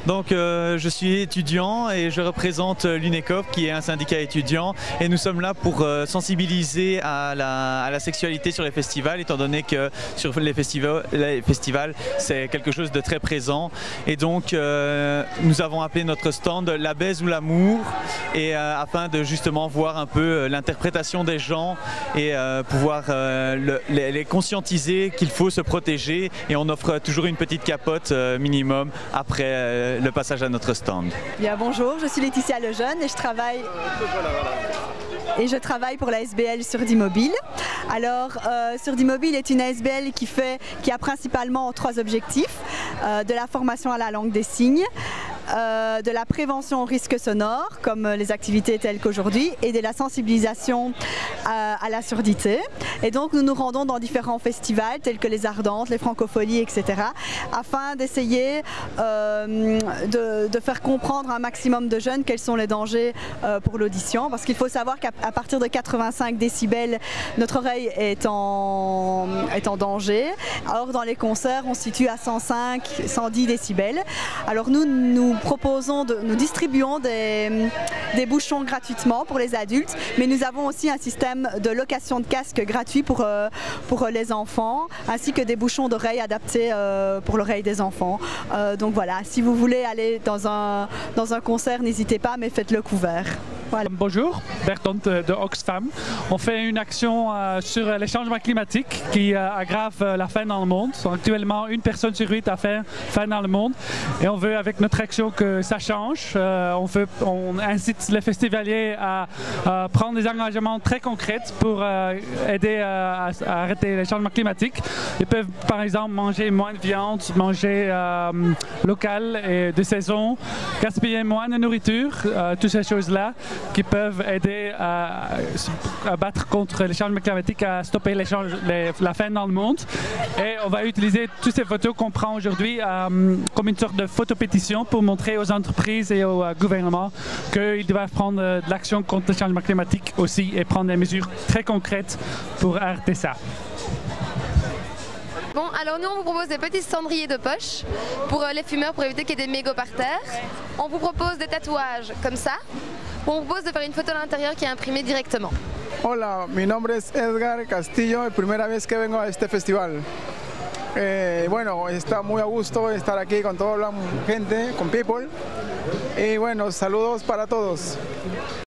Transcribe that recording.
Donc je suis étudiant et je représente l'UNECOP qui est un syndicat étudiant et nous sommes là pour sensibiliser à la sexualité sur les festivals étant donné que sur les festivals c'est quelque chose de très présent et donc nous avons appelé notre stand La baise ou l'amour et afin de justement voir un peu l'interprétation des gens et pouvoir les conscientiser qu'il faut se protéger et on offre toujours une petite capote minimum après le passage à notre stand. Bien, bonjour, je suis Laetitia Lejeune et je travaille pour la SBL Surdimobile. Alors, Surdimobile est une SBL qui a principalement 3 objectifs. De la formation à la langue des signes, de la prévention aux risques sonores, comme les activités telles qu'aujourd'hui, et de la sensibilisation à la surdité. Et donc nous nous rendons dans différents festivals tels que les Ardentes, les Francopholies, etc. afin d'essayer de faire comprendre à un maximum de jeunes quels sont les dangers pour l'audition. Parce qu'il faut savoir qu'à partir de 85 décibels, notre oreille est en danger. Or dans les concerts, on se situe à 105, 110 décibels. Alors nous distribuons des bouchons gratuitement pour les adultes, mais nous avons aussi un système de location de casques gratuit pour les enfants, ainsi que des bouchons d'oreille adaptés pour l'oreille des enfants. Donc voilà, si vous voulez aller dans un concert, n'hésitez pas, mais faites-le couvert. Voilà. Bonjour, Bertante de Oxfam. On fait une action sur les changements climatiques qui aggravent la faim dans le monde. Actuellement, 1 personne sur 8 a faim dans le monde et on veut avec notre action que ça change. On incite les festivaliers à prendre des engagements très concrets pour aider à arrêter les changements climatiques. Ils peuvent par exemple manger moins de viande, manger local et de saison, gaspiller moins de nourriture, toutes ces choses-là qui peuvent aider à battre contre les changements climatiques, à stopper la faim dans le monde. Et on va utiliser toutes ces photos qu'on prend aujourd'hui comme une sorte de photopétition pour montrer aux entreprises et au gouvernement qu'ils doivent prendre de l'action contre le changement climatique aussi et prendre des mesures très concrètes pour arrêter ça. Bon, alors nous on vous propose des petits cendriers de poche pour les fumeurs pour éviter qu'il y ait des mégots par terre. On vous propose des tatouages comme ça. On vous propose de faire une photo à l'intérieur qui est imprimée directement. Hola, mi nombre es Edgar Castillo, es primera vez que vengo a este festival. Bueno, está muy a gusto estar aquí con toda la gente, con people. Y bueno, saludos para todos.